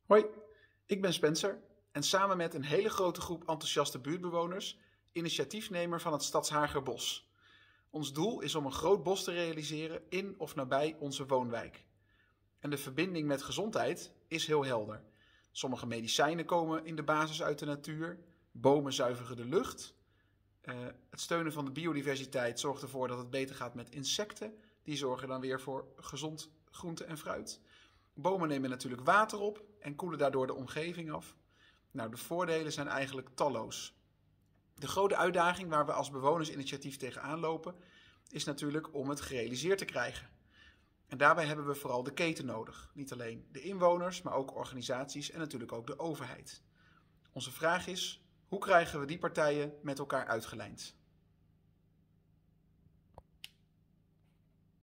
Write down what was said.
Hoi, ik ben Spencer en samen met een hele grote groep enthousiaste buurtbewoners initiatiefnemer van het Stadshagerbos. Ons doel is om een groot bos te realiseren in of nabij onze woonwijk. En de verbinding met gezondheid is heel helder. Sommige medicijnen komen in de basis uit de natuur, bomen zuiveren de lucht. Het steunen van de biodiversiteit zorgt ervoor dat het beter gaat met insecten. Die zorgen dan weer voor gezond groente en fruit. Bomen nemen natuurlijk water op en koelen daardoor de omgeving af. Nou, de voordelen zijn eigenlijk talloos. De grote uitdaging waar we als bewonersinitiatief tegenaan lopen is natuurlijk om het gerealiseerd te krijgen. En daarbij hebben we vooral de keten nodig. Niet alleen de inwoners, maar ook organisaties en natuurlijk ook de overheid. Onze vraag is, hoe krijgen we die partijen met elkaar uitgelijnd?